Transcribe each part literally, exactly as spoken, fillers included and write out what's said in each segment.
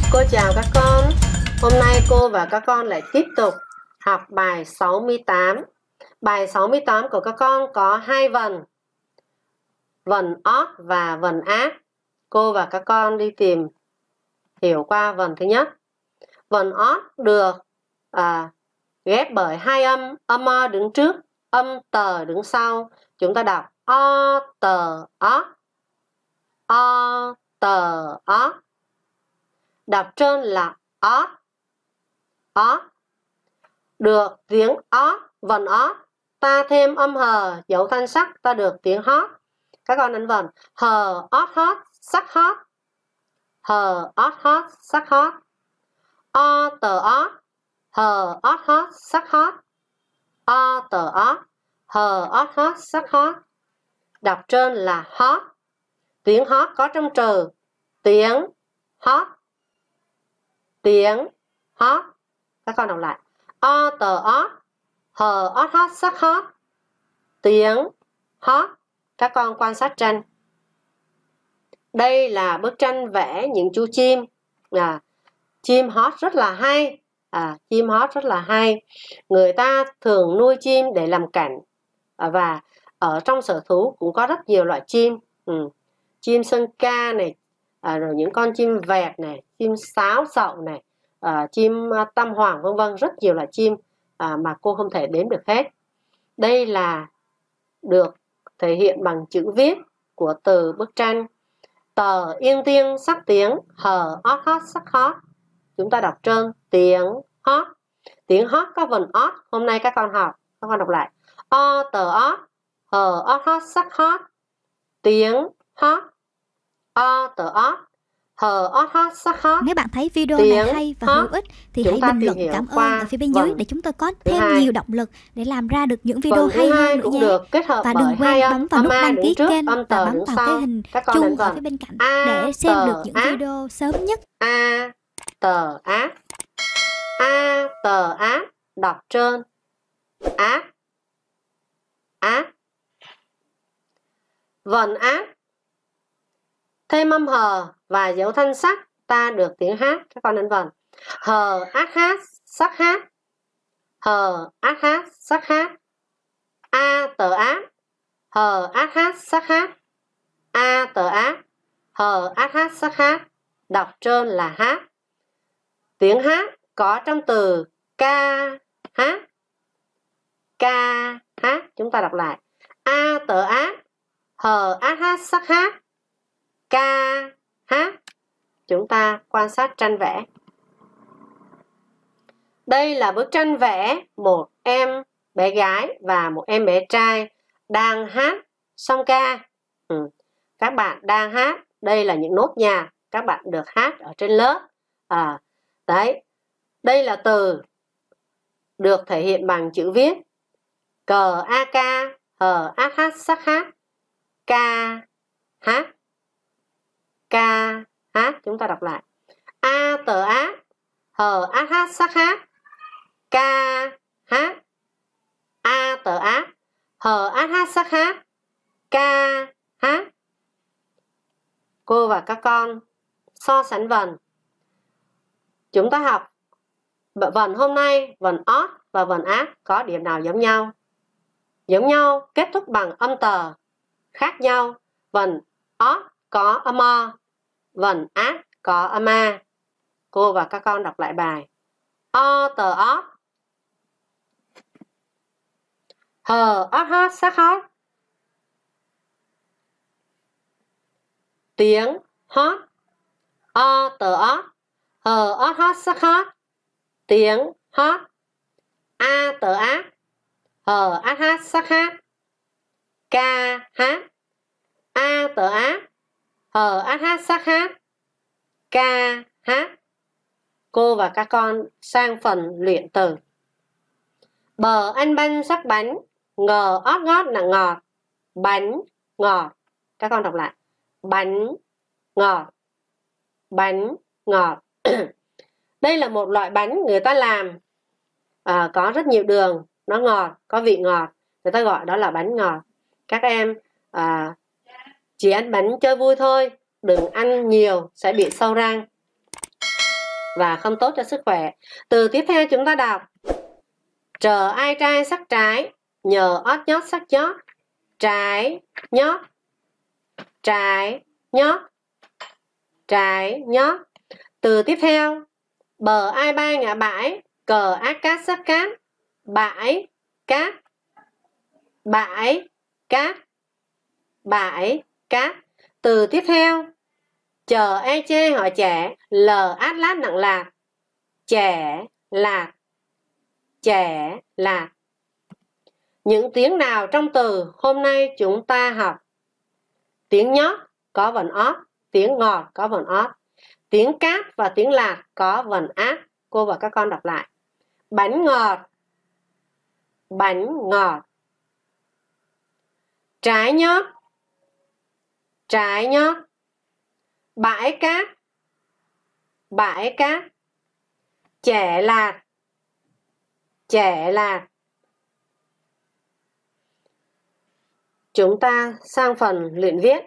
Cô chào các con. Hôm nay cô và các con lại tiếp tục học bài sáu mươi tám. Bài sáu mươi tám của các con có hai vần, vần ót và vần ác. Cô và các con đi tìm hiểu qua vần thứ nhất. Vần ót được à, ghép bởi hai âm, âm o đứng trước, âm tờ đứng sau. Chúng ta đọc o tờ ót, o tờ ót. Đọc trên là ót, ót. Được tiếng ót, vần ót, ta thêm âm hờ, dấu thanh sắc, ta được tiếng hót. Các con ấn vần hờ ót hót, sắc hót, hờ ót hót, sắc hót. O tờ ót, hờ ót hót, sắc hót, o tờ ót, hờ ót hót, sắc hót. Đọc trên là hót. Tiếng hót có trong từ tiếng hót, tiếng hót. Các con đọc lại o tờ ót, hờ ót hót, sắc hót, tiếng hót. Các con quan sát tranh. Đây là bức tranh vẽ những chú chim. à, Chim hót rất là hay. à, Chim hót rất là hay. Người ta thường nuôi chim để làm cảnh. à, Và ở trong sở thú cũng có rất nhiều loại chim. ừ. Chim sơn ca này, à, rồi những con chim vẹt này, chim sáo sậu này, à, chim à, tam hoàng vân vân, rất nhiều loại chim à, mà cô không thể đếm được hết. Đây là được thể hiện bằng chữ viết của từ bức tranh. Tờ yên tiên sắc tiếng, hờ ót hót sắc hót. Chúng ta đọc trên tiếng hót. Tiếng hót có vần ót. Hôm nay các con học, các con đọc lại o tờ ót, hờ ót hót, sắc hót, tiếng hót. O tờ ót, hờ ót hót, sắc hót. Nếu bạn thấy video này hay và hữu ích thì hãy bình luận cảm ơn ở phía bên dưới để chúng tôi có thêm nhiều động lực để làm ra được những video hay hơn nữa nhé. Và đừng quên bấm vào nút đăng ký kênh và bấm vào cái hình chuông ở phía bên cạnh để xem được những video sớm nhất. A tờ ác, a tờ ác. Đọc trên ác, ác. Vần ác thêm âm hờ và dấu thanh sắc, ta được tiếng hát. Các con ấn vần hờ ác hát, sắc hát, hờ ác hát, sắc hát. A tờ ác, hờ ác hát, sắc hát, a tờ ác, hờ ác hát, sắc hát. Đọc trên là hát. Tiếng hát có trong từ ca hát, ca hát. Chúng ta đọc lại a tờ ác, hờ ác hát, sắc hát, ca hát. Chúng ta quan sát tranh vẽ. Đây là bức tranh vẽ một em bé gái và một em bé trai đang hát song ca. ừ. Các bạn đang hát. Đây là những nốt nhạc các bạn được hát ở trên lớp. à, Đấy. Đây là từ được thể hiện bằng chữ viết cờ a ca, hờ ác hát, sắc hát, ca hát, ca hát. Chúng ta đọc lại a tờ ác, hờ ác hát, sắc hát, ca hát, a tờ ác, hờ ác hát, sắc hát, ca hát. Cô và các con so sánh vần. Chúng ta học vần hôm nay, vần ót và vần ác có điểm nào giống nhau? Giống nhau, kết thúc bằng âm tờ. Khác nhau, vần ót có âm o, vần ác có âm a. Cô và các con đọc lại bài. O tờ ót, hờ ót hót, sắc hót, tiếng hót. O tờ ót, hờ ót hót, sắc hót, tiếng hót. A tờ ác, hờ ác hát, sắc hát, ca hát. A tờ ác, hờ ác hát, sắc hát, ca hát. Cô và các con sang phần luyện từ. Bờ anh banh sắc bánh, ngờ ót ngót là ngọt, bánh ngọt. Các con đọc lại bánh ngọt, bánh ngọt. Đây là một loại bánh người ta làm à, có rất nhiều đường, nó ngọt, có vị ngọt, người ta gọi đó là bánh ngọt. Các em à, chỉ ăn bánh chơi vui thôi, đừng ăn nhiều sẽ bị sâu răng. và không tốt cho sức khỏe. Từ tiếp theo chúng ta đọc: chờ ai trai sắc trái, nhờ ót nhót sắc nhót. Trái nhót, trái nhót, trái nhót. Từ tiếp theo: bờ ai bay ngã bãi, cờ ác cát sắc cát. Bãi cát, bãi cát, bãi cát. Từ tiếp theo: chờ ai chê hỏi trẻ, lờ át lát nặng lạc. Trẻ lạc, trẻ lạc. Những tiếng nào trong từ hôm nay chúng ta học? Tiếng nhót có vần ót, tiếng ngọt có vần ót, tiếng cát và tiếng lạc có vần át. Cô và các con đọc lại: bánh ngọt, bánh ngọt. Trái nhót, trái nhót. Bãi cát, bãi cát. Trẻ lạc, trẻ lạc. Chúng ta sang phần luyện viết.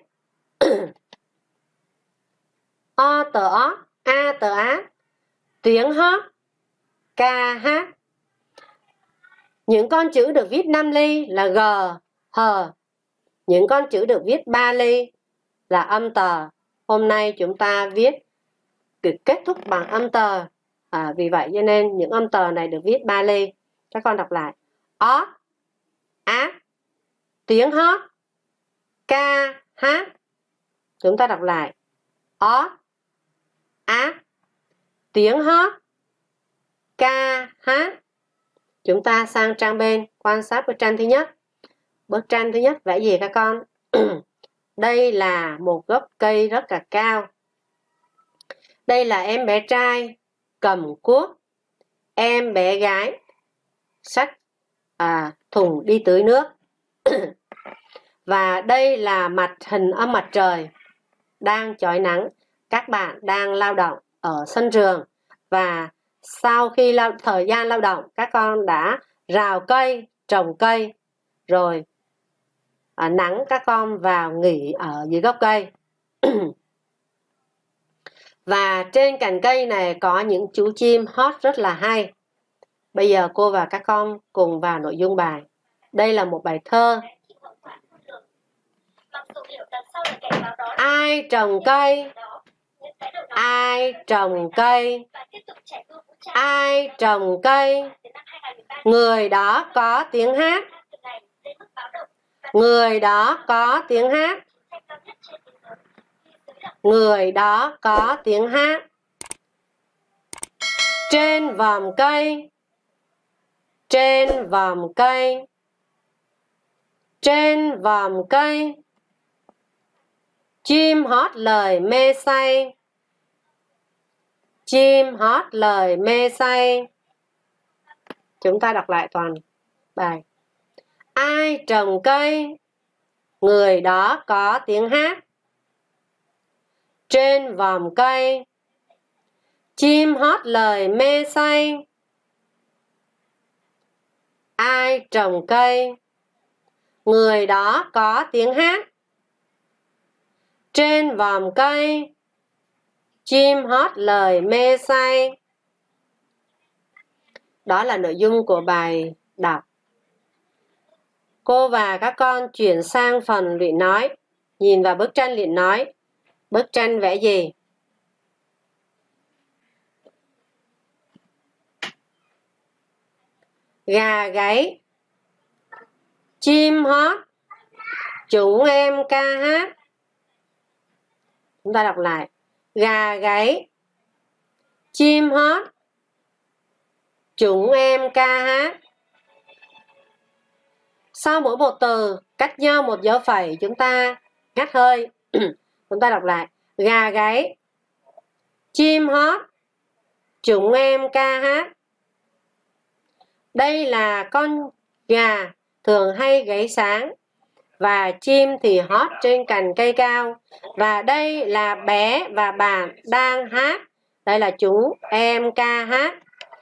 O tờ ó, a tờ á. Tiếng hót, ca hát. Những con chữ được viết năm ly là g, h. Những con chữ được viết ba ly là âm tờ. Hôm nay chúng ta viết kết thúc bằng âm tờ. À, vì vậy cho nên những âm tờ này được viết ba ly. Các con đọc lại: ót, át. Tiếng hót, ca hát. Chúng ta đọc lại: ót, át. Tiếng hót, ca hát. Chúng ta sang trang bên, quan sát bức tranh thứ nhất. Bức tranh thứ nhất vẽ gì các con? Đây là một gốc cây rất là cao. Đây là em bé trai cầm cuốc, em bé gái xách à, thùng đi tưới nước. Và đây là mặt hình âm mặt trời đang chói nắng. Các bạn đang lao động ở sân trường, và sau khi lao, thời gian lao động, các con đã rào cây, trồng cây, rồi à, nắng các con vào nghỉ ở dưới gốc cây. Và trên cành cây này có những chú chim hót rất là hay. Bây giờ cô và các con cùng vào nội dung bài. Đây là một bài thơ. Ai trồng cây, ai trồng cây, ai trồng cây, người đó có tiếng hát, người đó có tiếng hát, người đó có tiếng hát. Trên vòm cây, trên vòm cây, trên vòm cây, chim hót lời mê say, chim hót lời mê say. Chúng ta đọc lại toàn bài. Ai trồng cây, người đó có tiếng hát. Trên vòm cây, chim hót lời mê say. Ai trồng cây, người đó có tiếng hát. Trên vòm cây, chim hót lời mê say. Đó là nội dung của bài đọc. Cô và các con chuyển sang phần luyện nói. Nhìn vào bức tranh luyện nói. Bức tranh vẽ gì? Gà gáy, chim hót, chúng em ca hát. Chúng ta đọc lại. Gà gáy, chim hót, chúng em ca hát. Sau mỗi một từ cách nhau một dấu phẩy, chúng ta ngắt hơi. Chúng ta đọc lại. Gà gáy, chim hót, chúng em ca hát. Đây là con gà thường hay gáy sáng, và chim thì hót trên cành cây cao. Và đây là bé và bạn đang hát. Đây là chúng em ca hát.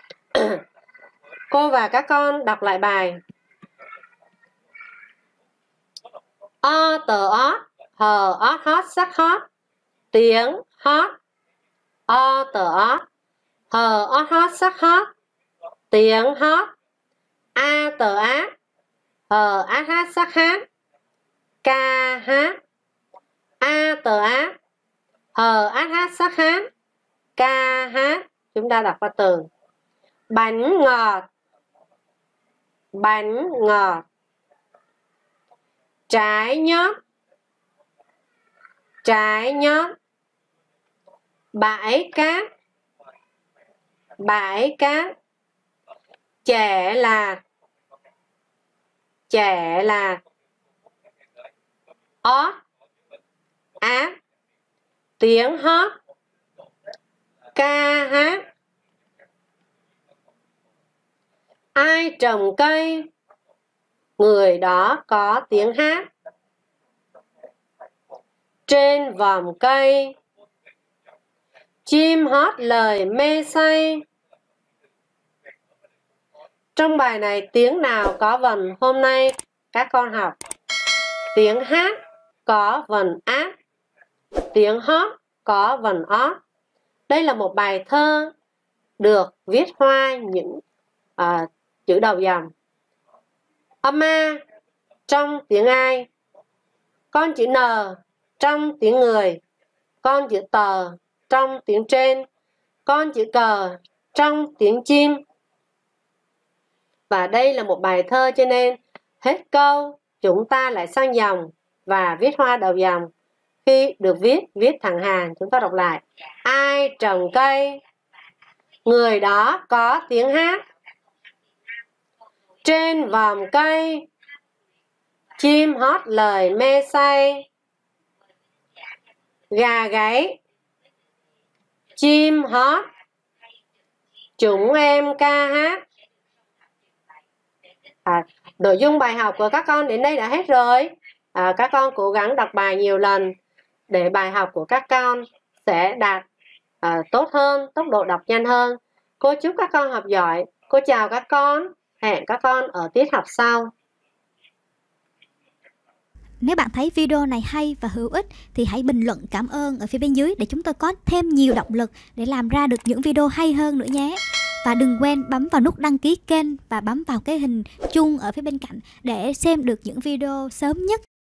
Cô và các con đọc lại bài. O tờ ót, hờ ót hót sắc hót. Tiếng hót. O tờ ót, hờ ót hót sắc hót, tiếng hót, a tờ ác, hờ át hát sắc hát, ca hát, a tờ ác, hờ át hát sắc hát, ca hát. Chúng ta đọc qua từ. Bánh ngọt, bánh ngọt. Trái nhót, trái nhót. Bãi cát, bãi cát. Chẻ lạc, chẻ lạc. Ót, át. Tiếng hót, ca hát. Ai trồng cây, người đó có tiếng hát. Trên vòm cây, chim hót lời mê say. Trong bài này tiếng nào có vần hôm nay các con học? Tiếng hát có vần át, tiếng hót có vần ót. Đây là một bài thơ được viết hoa những à, chữ đầu dòng. Âm A trong tiếng Ai, con chữ N trong tiếng người, con chữ tờ trong tiếng trên, con chữ cờ trong tiếng chim. Và đây là một bài thơ cho nên hết câu chúng ta lại sang dòng và viết hoa đầu dòng. Khi được viết, viết thẳng hàng. Chúng ta đọc lại. Ai trồng cây, người đó có tiếng hát. Trên vòm cây, chim hót lời mê say. Gà gáy, chim hót, chúng em ca hát. À, nội dung bài học của các con đến đây đã hết rồi. À, các con cố gắng đọc bài nhiều lần để bài học của các con sẽ đạt à, tốt hơn, tốc độ đọc nhanh hơn. Cô chúc các con học giỏi. Cô chào các con. Hẹn các con ở tiết học sau. Nếu bạn thấy video này hay và hữu ích thì hãy bình luận cảm ơn ở phía bên dưới để chúng tôi có thêm nhiều động lực để làm ra được những video hay hơn nữa nhé. Và đừng quên bấm vào nút đăng ký kênh và bấm vào cái hình chuông ở phía bên cạnh để xem được những video sớm nhất.